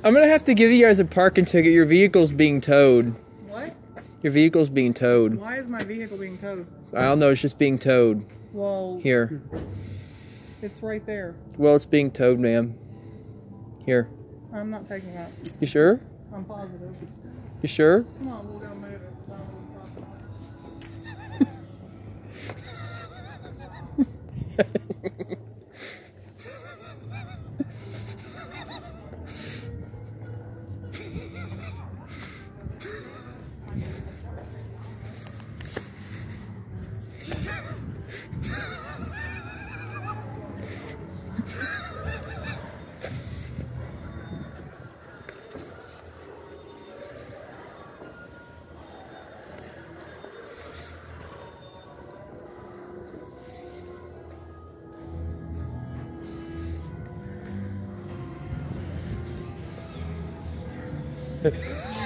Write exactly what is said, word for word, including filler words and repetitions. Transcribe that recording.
I'm gonna have to give you guys a parking ticket. Your vehicle's being towed. What? Your vehicle's being towed. Why is my vehicle being towed? I don't know, it's just being towed. Well... Here. It's right there. Well, it's being towed, ma'am. Here. I'm not taking that. You sure? I'm positive. You sure? Come on, we'll go move it. Ha ha ha.